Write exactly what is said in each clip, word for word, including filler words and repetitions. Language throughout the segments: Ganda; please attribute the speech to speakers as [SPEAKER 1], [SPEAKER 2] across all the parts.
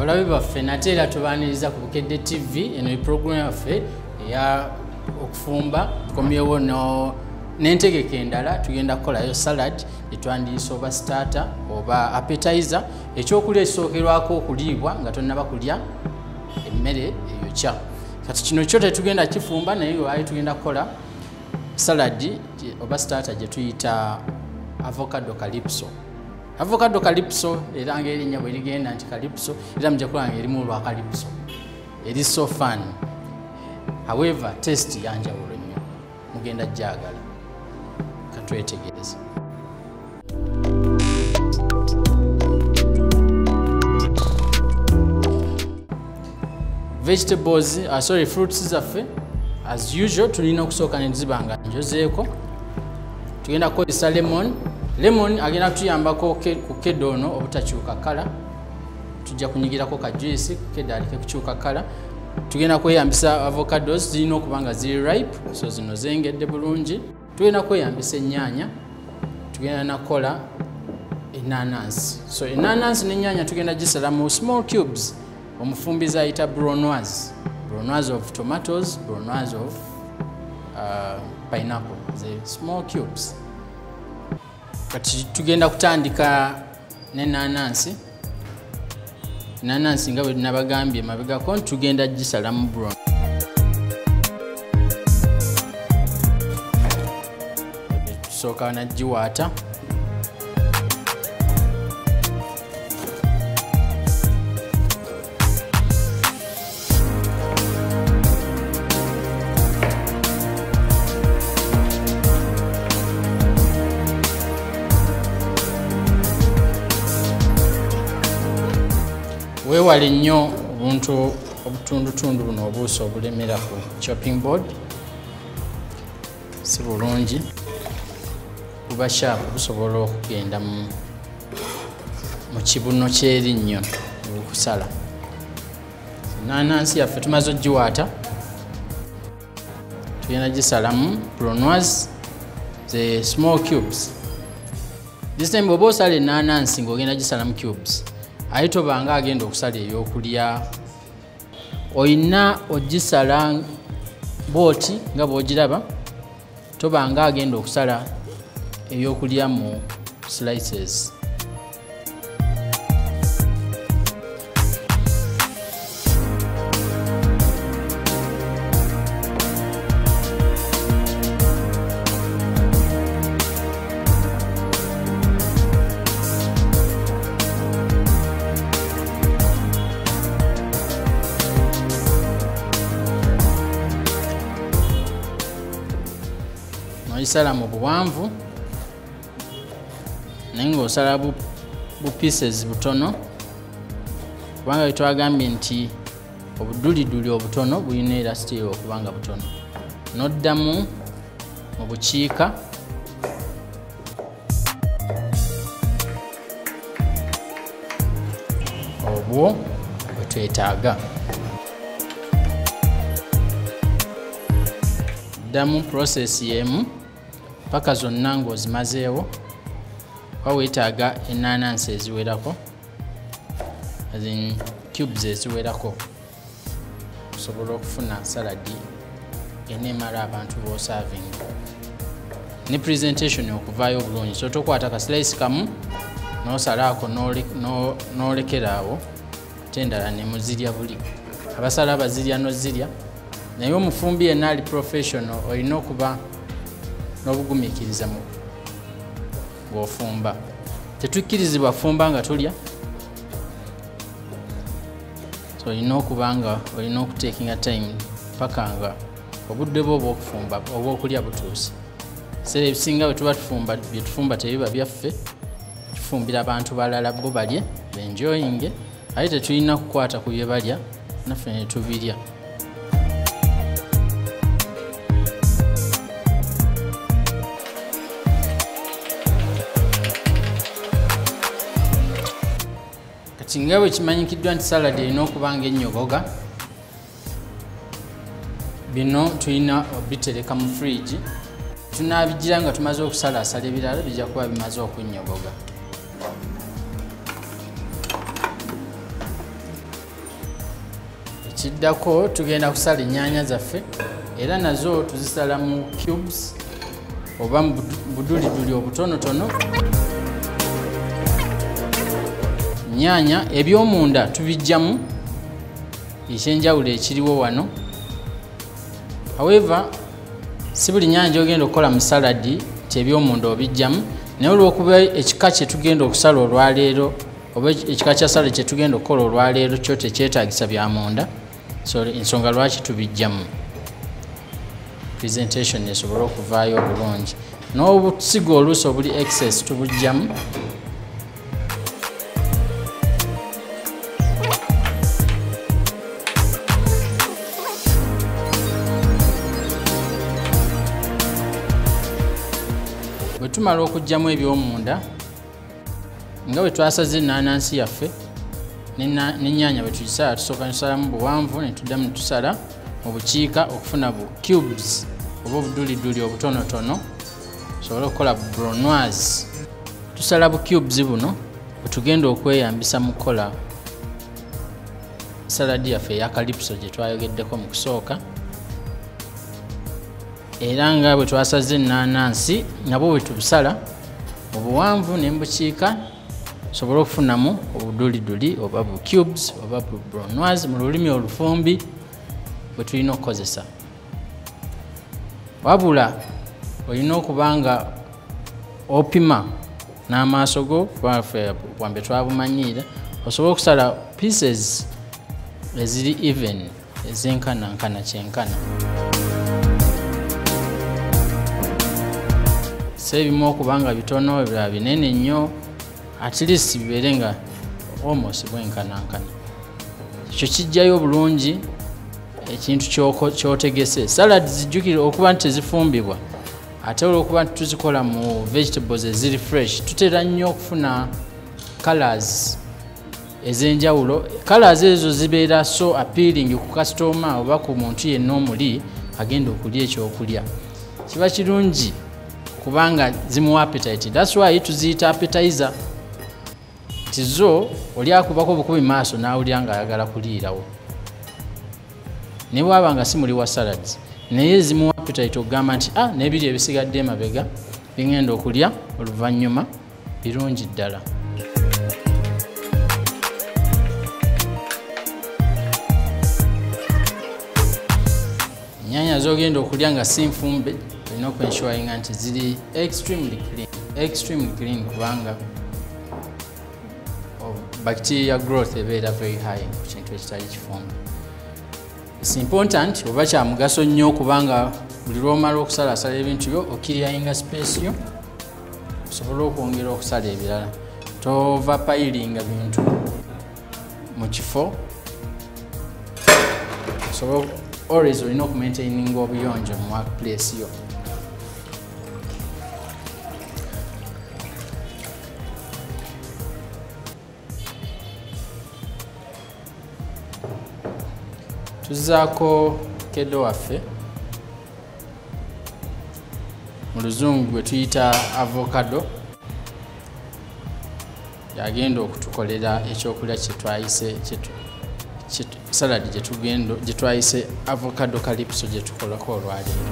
[SPEAKER 1] abalabe baffe nate era tubaaniriza ku Bukedde T V eno program yaffe eya okufumba tukomyewo no n'entegeka endala tugenda kukolayo salad etwandiisa oba starter oba appetizer ekyokulya ekisookerwako okuliibwa nga tonnaba kulya emmere eyokya. Kati kino kyo tetugenda kifumba naye waali tugenda kukola salad oba starter gye tuyita avocado calypso. Avocado calypso era ng'erinnya bwe ligenda nti calypso era mujja kulaba ng'erimu olwa calypso. Eri so fun. However, taste yanjawulo nnyo. Mugenda gyagala. Katwetegereze. Vegetables, uh, sorry, fruits zaffe as usual tulina okusooka ne zibanga njozeeko. Tugenda kukozesa lemon. Lemon agenda kutuyambako ku keddo ono obutakyuka kala. Tujja kunyigirako ka juice ku keddo alike kukyuka kala. Tugenda kweyambisa avocados zirina okuba nga ziri ripe, so zino zengedde bulungi. Tugenda kweyambisa ennyaanya. Tugenda nakola enanasi. So enanasi n'ennyaanya tugenda gisala mu small cubes. Omufumbizi ayita brunoise. Brunoise of tomatoes, brunoise of uh, pineapple. The small cubes. Kati tugenda kutandika n'enanasi. Enanasi nga bwe nabagambye mabegako tugenda gisala mu brown. Tusooka nagiwaata. Weewale nnyo obuntu obutundutundu buno obuuso obulemera ku chopping board. Si bulungi buba sharp busobola okugenda mu mu kibuno ky'erinnyo okusala. Enanasi yaffe tumaze ogiwaata. Tugenda gisalamu brunoise, the small cubes. This time bw'oba osala enanasi ng'ogenda gisalamu cubes. Aye tobanga agenda okusala ebyokulya. Oyina ogisala booti nga bw'ogiraba. Tobanga agenda okusala ebyokulya mu slices. Ogisala mu buwanvu naye ng'osala bu, bu pieces butono kubanga bwe twagambye nti obuduliduli obutono bulina elasitiri okubanga butono. N'oddamu mu bukiika obwo bwe twetaaga. Ddamu process y'emu paka zonna ng'ozimazeewo. Wa weetaaga enanansi eziwerako, as in cubes eziwerako, osobola okufuna saladi eneemala abantu b'osavinga. Ne presentation okuvaayo obulungi. So tokwata ka slice kamu n'osalaako n'olekeraawo ate endala ne muzirya buli. Abasala abazirya n'ozirya. Naye omufumbi yenna ali professional olina okuba n'obugumiikiriza mu ng'ofumba. Tetukkirizibwa fumba nga tulya. So olina okuba nga olina okutekinga time paka nga obudde bwo obw'okufumba obw'okulya butuuse. Ebiseera ebisinga bwe tuba tufumba bye tufumba tebiba byaffe. Tufumbira abantu balala bo balye benjoyinge. Ate tetulina kukwata ku bye balya naffe ne tubirya. Nga bwe kimanyikiddwa nti salad erina okuba ng'ennyogoga. Bino tulina obitereka mu fridge. Tunaabigira nga tumaze okusalaasala ebirala bijja kuba bimaze okunnyogoga. Ekiddako tugenda kusala ennyaanya zaffe era nazo tuzisala mu cubes oba mu buduliduli obutonotono. Nnyaanya eby'omunda tubijjamu ekyenjawulo ekiriwo wano. However, si buli nnyaanya gy'ogenda okukola mu saladi nti eby'omunda obijjamu, naye olw'okuba ekika kye tugenda okusala olwaleero oba ekika kya saladi kye tugenda okukola olwaleero kyo tekyetaagisa bya munda, so ensonga lwaki tubijjamu presentation esobole okuvaayo obulungi. N'obusigo oluusi obuli excess tubujjamu. Bwe tumala okuggyamu eby'omunda nga bwe twasaze ennaanansi yaffe n'ennyaanya bwe tugisala, tusooka tusalamu buwanvu ne tuddamu ne tusala mu bukiika okufuna bu cubes oba obuduliduli obutonotono tusobole okukola brunoise. Tusala bu cubes buno bwe tugenda okweyambisa mu kukola saladi yaffe eya calypso gye twayogeddeko mu kusooka, era nga bwe twasaze ennaanansi nabwo bwe tubusala obuwanvu ne mu bukiika tusobole okufunamu obuduliduli oba bu cubes oba bu brunoise mu lulimi olufumbi bwe tulina okukozesa. Wabula olina okuba nga opima n'amaaso go wambe twabumanyiira, osobola okusala pieces eziri even ezenkanankana kyenkana. So ebimu okuba nga bitono ebirala binene nnyo, at least bibeere nga almost bwenkanankana. Ekyo kijjayo bulungi ekintu kyotegese. Salad zijjukire okuba nti tezifumbibwa ate olw'okuba nti tuzikola mu vegetables eziri fresh, tutera nnyo okufuna colors ez'enjawulo. Colors ezo zibeera so appealing ku customer oba ku muntu yenna omuli agenda okulya ekyokulya. Kiba kirungi kubanga zimuwa appetite. That's why tuziyita appetizer. Tizo oli akubako obukubi maaso n'awulira ng'ayagala kuliirawo. Ne bw'aba nga si muli wa salads, naye zimuwa appetite okugamba nti ah, n'ebiri ebisigadde emabega bingenda okulya oluvannyuma birungi ddala. Ennyaanya z'ogenda okulya nga si nfumbe olina okwensuringa nti ziri extremely clean, extremely clean kubanga bacteria growth ebeera very high ku kintu ekitali kifumbe. It's important oba kya mugaso nnyo kubanga buli lw'omala okusalasala ebintu byo okiryainga space yo osobola okwongera okusala ebirala. Tova pilinga bintu mu kifo. So always olina okumaintaininga obuyonjo mu workplace yo. Tuzaako kedo waffe mu luzungu gwe tuyita avocado, yagenda okutukolera ekyokulya kye twayise saladi gye twayise avocado calypso gye tukolako olwaleero.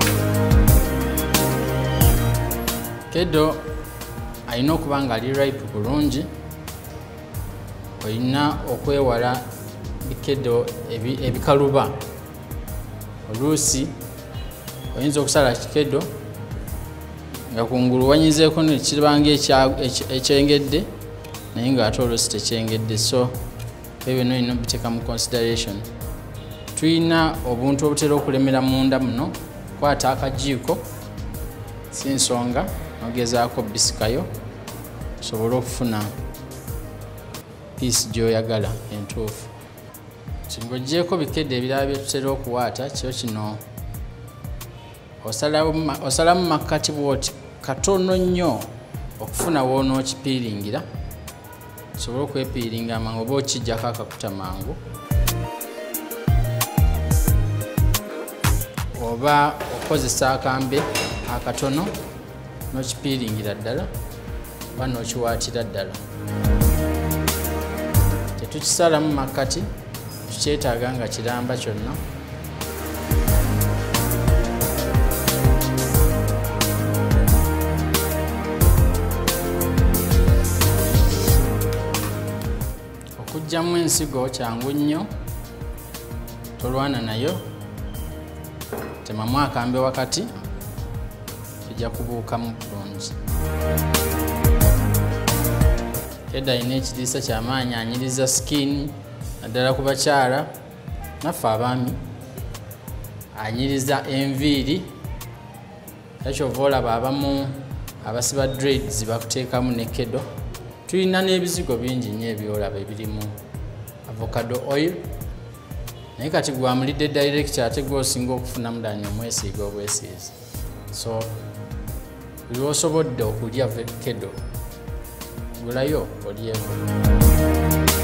[SPEAKER 1] Kedo alina okuba nga ali ripe bulungi, olina okwewala bikedo ebikaluba. Oluusi oyinza okusala kikedo nga kungulu wanyizeeko nekiribanga ekyengedde naye ng'ate oluusi tekyengedde, so ebyo byonna olina obiteeka mu consideration. Tulina obuntu obutera okulemera munda muno, kwata akajiiko si nsonga nogezaako bisikayo osobole okufuna piisi gy'oyagala entuufu. Ng'oggyeko bikedo ebirala bye tutera okuwaata, kyo kino osalamu makkati bw'oti katono nnyo okufuna w'onookipiiringira, osobole okwepiiringa amangu oba okiggyako akakuta mangu, oba okozesa akambe akatono n'okipiiringira ddala oba n'okiwaatira ddala. Tetukisalamu makkati tukyetaaga nga kiramba kyonna. Okugyamu ensigo kyangu nnyo, tolwana nayo, temamu akambe wakati, kijja kubuukamu bulungi. Kedo alina ekiriisa ky'amaanyi, anyiriza skin, naddala ku bakyala naffe abaami, anyiriza enviiri. Ekyova olaba abamu abasiba dreads bakuteekamu ne kedo. Tulina n'ebizigo bingi nnyo ebyolaba ebirimu avocado oil, naye kati gwamulidde direct ate gw'osinga okufunamu ddala omwesiiga obwesiizi. So buli lw'osobodde okulya kedo gulayo olyeko.